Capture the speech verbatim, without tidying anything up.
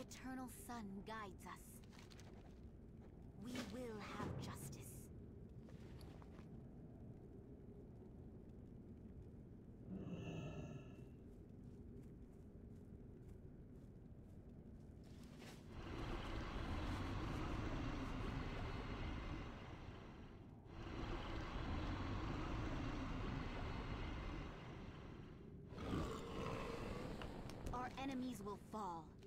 eternal sun guides us. We will have justice. Our enemies will fall.